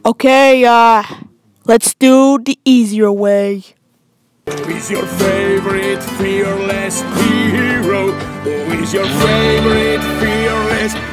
Okay, let's do the easier way. Who is your favorite fearless hero? Who is your favorite fearless